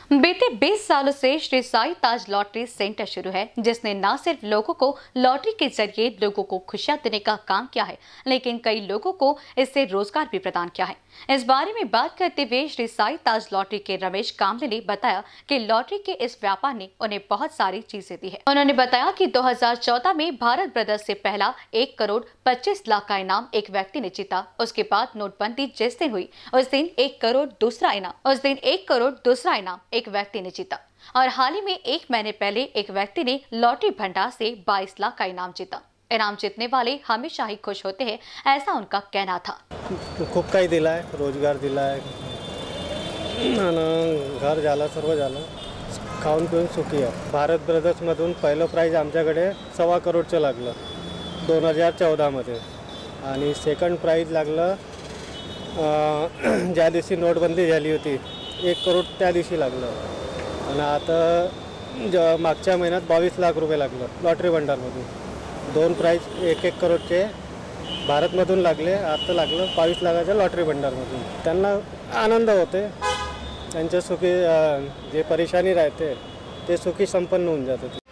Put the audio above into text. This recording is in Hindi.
बीते 20 सालों से श्री साई ताज लॉटरी सेंटर शुरू है, जिसने न सिर्फ लोगों को लॉटरी के जरिए लोगों को खुशियां देने का काम किया है, लेकिन कई लोगों को इससे रोजगार भी प्रदान किया है। इस बारे में बात करते हुए श्री साई ताज लॉटरी के रमेश कामले ने बताया कि लॉटरी के इस व्यापार ने उन्हें बहुत सारी चीजें दी है। उन्होंने बताया कि 2014 में भारत ब्रदर्स से पहला 1 करोड़ 25 लाख का इनाम एक व्यक्ति ने जीता। उसके बाद नोटबंदी जिस दिन हुई उस दिन 1 करोड़ दूसरा इनाम एक व्यक्ति ने जीता, और हाल ही में 1 महीने पहले एक व्यक्ति ने लॉटरी भंडार से 22 लाख का इनाम जीता। इनाम जीतने वाले हमेशा ही खुश होते हैं, ऐसा उनका कहना था। खूप काही दिलाय, रोजगार दिलाय, घर झालं, सर्व झालं, खाऊन पिऊन सुखी आहे। भारत ब्रदर्स मधून पहिलं प्राइज आमच्याकडे 1.25 करोडचं लागलं 2014 मध्ये, आणि सेकंड प्राइज लागलं ज्या दिवशी नोटबंदी झाली होती 1 करोड त्या दिवशी लागलं, आणि आता मागच्या महिन्यात 22 लाख रुपये लागलं लॉटरी भंडारमधून। 2 प्राइज 1-1 करोडचे भारतमधून लागले, आता लागलं 22 लाखाच्या लॉटरी भंडारमधून। त्यांना आनंद होते, त्यांच्या सुखी जे परेशानी राहते ते सुखी संपन्न होऊन जाते।